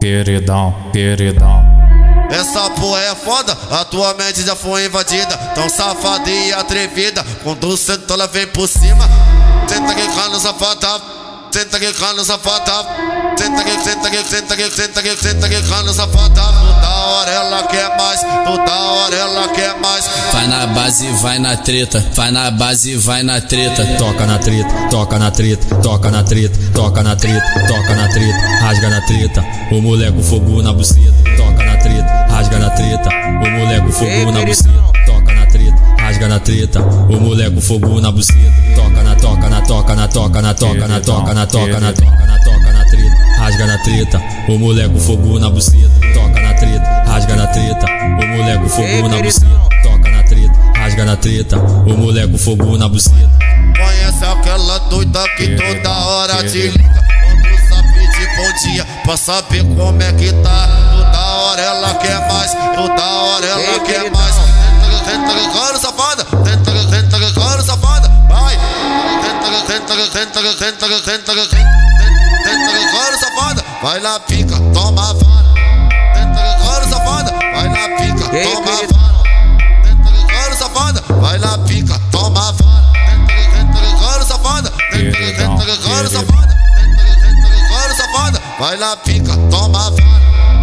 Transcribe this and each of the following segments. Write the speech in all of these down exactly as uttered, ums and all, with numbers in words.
queridão, queridão. Essa porra é foda, a tua mente já foi invadida. Tão safada e atrevida, quando senta ela vem por cima. Senta que cano safada, senta que cano safada. Senta que, senta que, senta que, senta que, senta que cano safada. Toda hora ela quer mais, toda hora ela quer mais. Vai na base, vai na treta, vai na base, vai na treta. Toca na treta, toca na treta, toca na treta, toca na treta, toca na treta, rasga na treta. O moleque fogo na buceta, toca na treta, rasga na treta. O moleque fogo na buceta, toca na treta, rasga na treta. O moleque fogo na buceta, toca na toca na toca na toca na toca na toca na toca na toca na toca na treta, rasga na treta. O moleque fogo na buceta, toca na treta, rasga na treta. O moleque fogo na buceta, toca na treta, rasga na treta. O moleque fogo na buceta. Conhece aquela doida que toda hora te liga quando sabe de bom dia, pra saber como é que tá. Toda hora ela quer mais, toda hora ela quer mais. Tenta que cano safada, tenta que, tenta que cano safada. Vai, tenta que, tenta que, tenta que, tenta que, tenta que, tenta que cano safada. Vai na pica, toma a vara. Tenta que cano safada, vai na pica, toma a vara. Tenta que cano safada, vai na pica, toma a vara. Tenta que, tenta que cano safada, tenta que, tenta que cano safada. Tenta que, tenta que cano safada, vai na pica, toma a vara.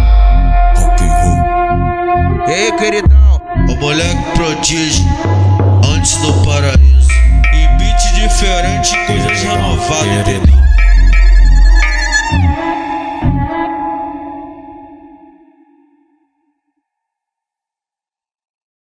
Ei, queridão. O moleque prodígio, antes do paraíso. E beat diferente, coisas renovadas, entendeu?